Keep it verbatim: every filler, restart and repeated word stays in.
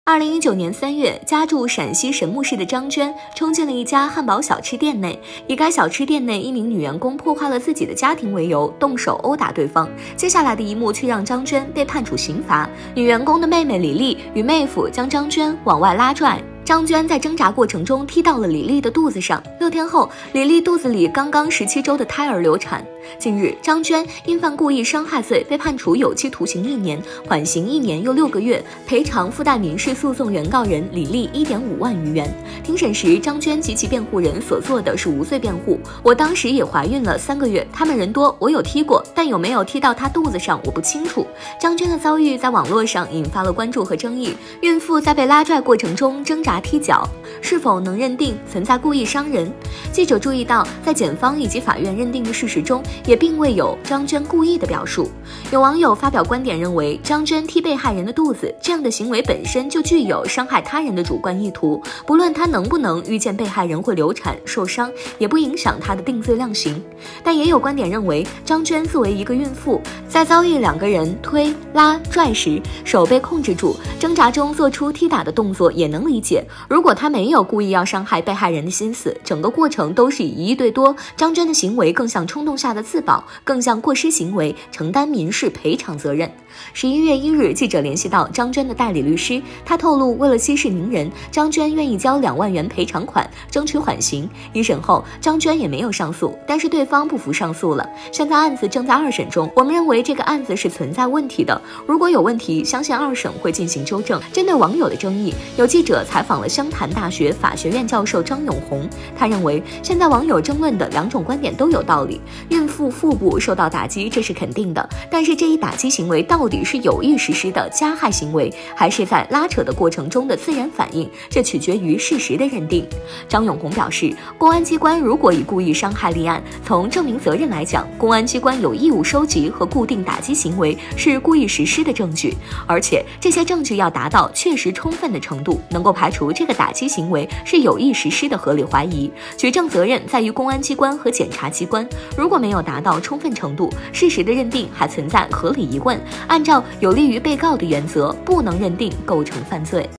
二零一九年三月，家住陕西神木市的张娟冲进了一家汉堡小吃店内，以该小吃店内一名女员工破坏了自己的家庭为由，动手殴打对方。接下来的一幕却让张娟被判处刑罚。女员工的妹妹李丽与妹夫将张娟往外拉拽。张娟在挣扎过程中踢到了李丽的肚子上。六天后，李丽肚子里刚刚十七周的胎儿流产。近日，张娟因犯故意伤害罪被判处有期徒刑一年，缓刑一年又六个月，赔偿附带民事诉讼原告人李丽一点五万余元。庭审时，张娟及其辩护人所做的是无罪辩护。我当时也怀孕了三个月，他们人多，我有踢过，但有没有踢到她肚子上我不清楚。张娟的遭遇在网络上引发了关注和争议。孕妇在被拉拽过程中挣扎踢脚，是否能认定存在故意伤人？记者注意到，在检方以及法院认定的事实中，也并未有张娟故意的表述。有网友发表观点认为，张娟踢被害人的肚子，这样的行为本身就具有伤害他人的主观意图，不论她能不能预见被害人会流产受伤，也不影响她的定罪量刑。但也有观点认为，张娟作为一个孕妇，在遭遇两个人推拉拽时，手被控制住，挣扎中做出踢打的动作也能理解。如果他没有故意要伤害被害人的心思，整个过程都是以一对多，张娟的行为更像冲动下的自保，更像过失行为，承担民事赔偿责任。十一月一日，记者联系到张娟的代理律师，他透露，为了息事宁人，张娟愿意交两万元赔偿款，争取缓刑。一审后，张娟也没有上诉，但是对方不服上诉了。现在案子正在二审中，我们认为这个案子是存在问题的，如果有问题，相信二审会进行纠正。针对网友的争议，有记者采访了湘潭大学法学院教授张永红，他认为现在网友争论的两种观点都有道理，孕妇腹部受到打击这是肯定的，但是这一打击行为到底是有意实施的加害行为，还是在拉扯的过程中的自然反应，这取决于事实的认定。张永红表示，公安机关如果以故意伤害立案，从证明责任来讲，公安机关有义务收集和固定打击行为是故意实施的证据，而且这些证据要达到确实充分的程度，能够排除这个打击行为是有意实施的合理怀疑。举证责任在于公安机关和检察机关，如果没有达到充分程度，事实的认定还存在合理疑问，按照有利于被告的原则，不能认定构成犯罪。